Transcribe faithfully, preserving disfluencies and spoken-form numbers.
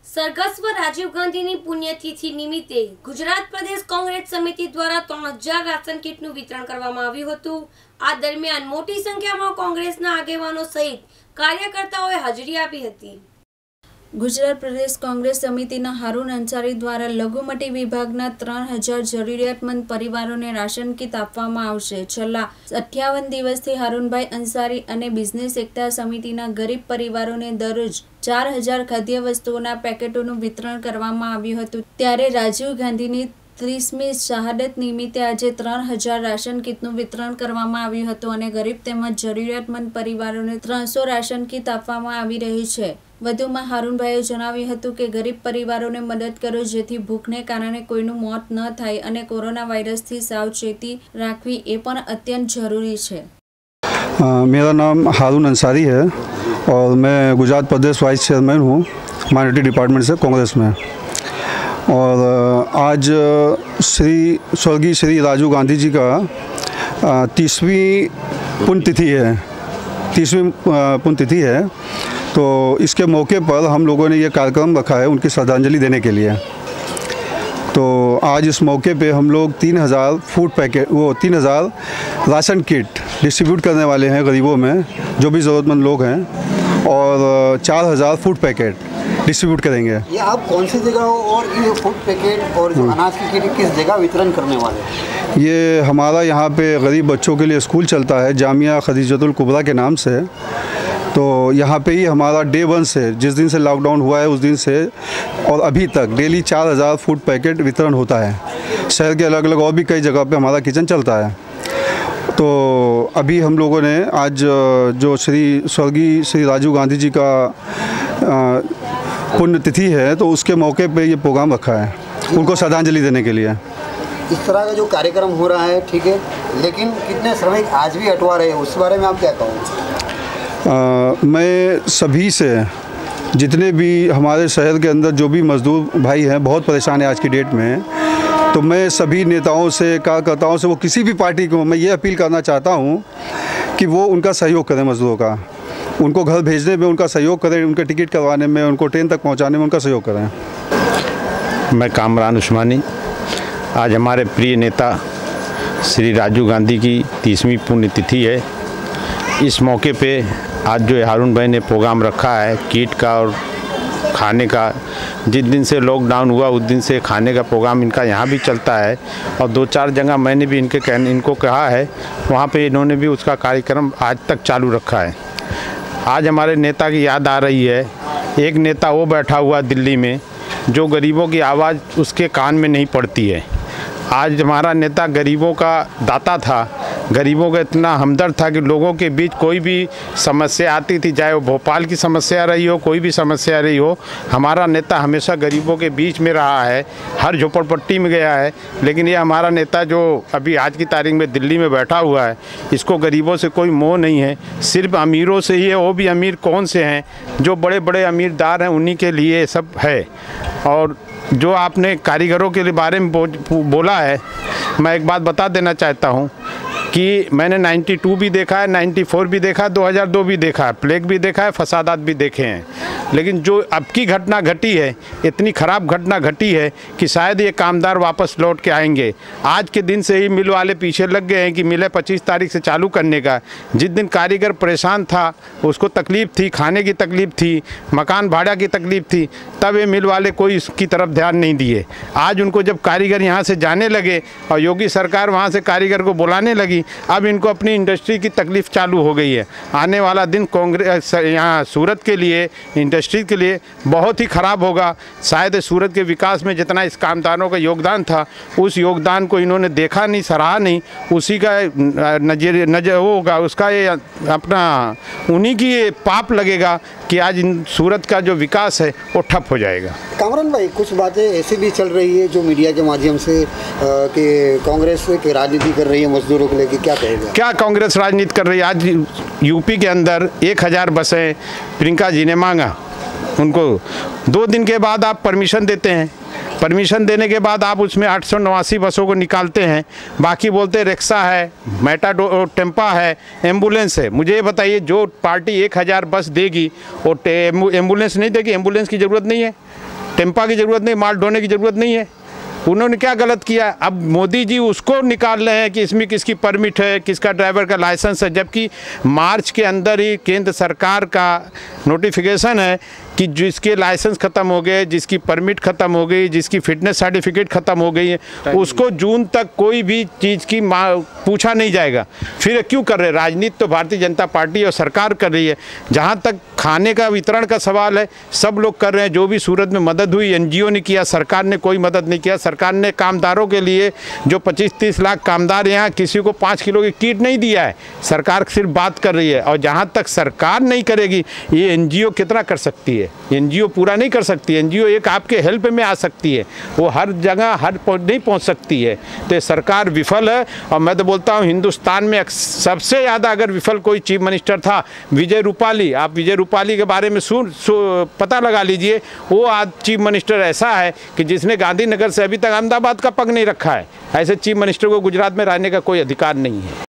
સ્વર્ગસ્થ રાજીવ ગાંધીની પુણ્યતિથિ નિમિત્તે ગુજરાત પ્રદેશ કોંગ્રેસ સમિતિ દ્વારા ત્રણ હજાર રાશન કીટનું વિતરણ કરવામાં આવ્યું હતું। આ દરમિયાન મોટી સંખ્યામાં કોંગ્રેસના આગેવાનો સહિત કાર્યકર્તાઓએ હાજરી આપી હતી। ગુજરાત પ્રદેશ કોંગ્રેસ સમિતિના હારૂન અંસારી દ્વારા લઘુમતી વિભાગના ત્રણ હજાર જરૂરિયાતમંદ પરિવારોને રાશન કીટ આપવામાં આવશે। છેલ્લા અઠ્યાવન દિવસથી હારૂનભાઈ અંસારી અને બિઝનેસ એકતા સમિતિના ગરીબ પરિવારોને દરરોજ ચાર હજાર ખાદ્ય વસ્તુઓના પેકેટોનું વિતરણ કરવામાં આવ્યું હતું। ત્યારે રાજીવ ગાંધીની ત્રીસમી શહાદત નિમિત્તે આજે ત્રણ હજાર રાશન કીટનું વિતરણ કરવામાં આવ્યું હતું અને ગરીબ તેમજ જરૂરિયાતમંદ પરિવારોને ત્રણસો રાશન કીટ આપવામાં આવી રહી છે। વધુમાં હારૂનભાઈએ જણાવ્યું હતું કે ગરીબ પરિવારોને મદદ કરો જેથી ભૂખને કારણે કોઈનું મોત ન થાય અને કોરોના વાયરસથી સાવચેતી રાખવી એ પણ અત્યંત જરૂરી છે। मेरा नाम हारून अंसारी है और मैं गुजरात प्रदेश वाइस चेयरमैन हूँ माइनॉरिटी डिपार्टमेंट से कांग्रेस में। और आज श्री स्वर्गीय श्री राजीव गांधी जी का तीसवीं पुण्यतिथि है तीसवीं पुण्यतिथि है तो इसके मौके पर हम लोगों ने ये कार्यक्रम रखा है उनकी श्रद्धांजलि देने के लिए। तो आज इस मौके पे हम लोग तीन हज़ार फूड पैकेट वो तीन हज़ार राशन किट डिस्ट्रीब्यूट करने वाले हैं गरीबों में जो भी ज़रूरतमंद लोग हैं और चार हज़ार फूड पैकेट डिस्ट्रीब्यूट करेंगे। ये आप कौन सी जगह हो और ये फूड पैकेट और जो अनाज की किट किस जगह वितरण करने वाले हैं? ये हमारा यहाँ पे गरीब बच्चों के लिए स्कूल चलता है जामिया खदीजतुल कुबरा के नाम से। तो यहाँ पे ही हमारा डे वन से जिस दिन से लॉकडाउन हुआ है उस दिन से और अभी तक डेली चार हज़ार फूड पैकेट वितरण होता है। शहर के अलग अलग और भी कई जगह पे हमारा किचन चलता है। तो अभी हम लोगों ने आज जो श्री स्वर्गीय श्री राजीव गांधी जी का पुण्यतिथि है तो उसके मौके पे ये प्रोग्राम रखा है उनको श्रद्धांजलि देने के लिए। इस तरह का जो कार्यक्रम हो रहा है ठीक है, लेकिन कितने श्रमिक आज भी अटवा रहे हैं उस बारे में आप क्या कहोगे? मैं सभी से जितने भी हमारे शहर के अंदर जो भी मज़दूर भाई हैं बहुत परेशान है आज की डेट में, तो मैं सभी नेताओं से कार्यकर्ताओं से वो किसी भी पार्टी को मैं ये अपील करना चाहता हूँ कि वो उनका सहयोग करें, मज़दूरों का उनको घर भेजने में उनका सहयोग करें, उनके टिकट करवाने में उनको ट्रेन तक पहुँचाने में उनका सहयोग करें। मैं कामरान उस्मानी। आज हमारे प्रिय नेता श्री राजीव गांधी की तीसवीं पुण्यतिथि है। इस मौके पे आज जो हारून भाई ने प्रोग्राम रखा है किट का और खाने का, जिस दिन से लॉकडाउन हुआ उस दिन से खाने का प्रोग्राम इनका यहाँ भी चलता है और दो चार जगह मैंने भी इनके कहने इनको कहा है वहाँ पे इन्होंने भी उसका कार्यक्रम आज तक चालू रखा है। आज हमारे नेता की याद आ रही है। एक नेता वो बैठा हुआ दिल्ली में जो गरीबों की आवाज़ उसके कान में नहीं पड़ती है। आज हमारा नेता गरीबों का दाता था, गरीबों का इतना हमदर्द था कि लोगों के बीच कोई भी समस्या आती थी, चाहे वो भोपाल की समस्या रही हो कोई भी समस्या रही हो, हमारा नेता हमेशा गरीबों के बीच में रहा है, हर झोपड़पट्टी में गया है। लेकिन ये हमारा नेता जो अभी आज की तारीख में दिल्ली में बैठा हुआ है इसको गरीबों से कोई मोह नहीं है, सिर्फ अमीरों से ही है। वो भी अमीर कौन से हैं, जो बड़े बड़े अमीरदार हैं उन्हीं के लिए सब है। और जो आपने कारीगरों के बारे में बोला है, मैं एक बात बता देना चाहता हूँ कि मैंने बानवे भी देखा है, चौरानवे भी देखा है, दो हज़ार दो भी देखा है, प्लेग भी देखा है, फसादात भी देखे हैं। लेकिन जो अब की घटना घटी है इतनी ख़राब घटना घटी है कि शायद ये कामदार वापस लौट के आएंगे। आज के दिन से ही मिल वाले पीछे लग गए हैं कि मिलें पच्चीस तारीख से चालू करने का। जिस दिन कारीगर परेशान था उसको तकलीफ़ थी, खाने की तकलीफ़ थी, मकान भाड़ा की तकलीफ़ थी, तब ये मिल वाले कोई इसकी तरफ ध्यान नहीं दिए। आज उनको जब कारीगर यहाँ से जाने लगे और योगी सरकार वहाँ से कारीगर को बुलाने लगी, अब इनको अपनी इंडस्ट्री की तकलीफ़ चालू हो गई है। आने वाला दिन कांग्रेस यहाँ सूरत के लिए इंडस्ट्री के लिए बहुत ही ख़राब होगा। शायद सूरत के विकास में जितना इस कामदारों का योगदान था उस योगदान को इन्होंने देखा नहीं, सराहा नहीं, उसी का नजर नजर वो होगा उसका ये अपना उन्हीं की ये पाप लगेगा कि आज इन सूरत का जो विकास है वो ठप हो जाएगा। कामरान भाई, कुछ बातें ऐसी भी चल रही है जो मीडिया के माध्यम से कि कांग्रेस की राजनीति कर रही है मजदूरों को लेकर, क्या कहेगा? क्या कांग्रेस राजनीति कर रही है? आज यूपी के अंदर एक हज़ार बसें प्रियंका जी ने मांगा, उनको दो दिन के बाद आप परमिशन देते हैं, परमिशन देने के बाद आप उसमें आठ सौ नवासी बसों को निकालते हैं, बाकी बोलते रिक्शा है, मेटाडो टेम्पा है, एम्बुलेंस है। मुझे ये बताइए, जो पार्टी एक हज़ार बस देगी वो एम्बुलेंस नहीं देगी? एम्बुलेंस की ज़रूरत नहीं है। टेम्पा की ज़रूरत नहीं, माल ढोने की ज़रूरत नहीं है। उन्होंने क्या गलत किया? अब मोदी जी उसको निकाल रहे हैं कि इसमें किसकी परमिट है, किसका ड्राइवर का लाइसेंस है, जबकि मार्च के अंदर ही केंद्र सरकार का नोटिफिकेशन है कि जिसके लाइसेंस ख़त्म हो गए, जिसकी परमिट ख़त्म हो गई, जिसकी फिटनेस सर्टिफिकेट ख़त्म हो गई है, उसको जून तक कोई भी चीज़ की पूछा नहीं जाएगा। फिर क्यों कर रहे? राजनीति तो भारतीय जनता पार्टी और सरकार कर रही है। जहाँ तक खाने का वितरण का सवाल है, सब लोग कर रहे हैं। जो भी सूरत में मदद हुई एनजीओ ने किया, सरकार ने कोई मदद नहीं किया। सरकार ने कामदारों के लिए जो पच्चीस तीस लाख कामदार यहाँ, किसी को पाँच किलो की किट नहीं दिया है। सरकार सिर्फ बात कर रही है, और जहाँ तक सरकार नहीं करेगी, ये एनजीओ कितना कर सकती है? एनजीओ पूरा नहीं कर सकती। एनजीओ एक आपके हेल्प में आ सकती है, वो हर जगह हर नहीं पहुंच सकती है। तो सरकार विफल है। और मैं तो बोलता हूं हिंदुस्तान में सबसे ज़्यादा अगर विफल कोई चीफ मिनिस्टर था, विजय रूपाली। आप विजय रूपाली के बारे में सुन पता लगा लीजिए। वो आज चीफ मिनिस्टर ऐसा है कि जिसने गांधीनगर से अभी तक अहमदाबाद का पग नहीं रखा है। ऐसे चीफ मिनिस्टर को गुजरात में रहने का कोई अधिकार नहीं है।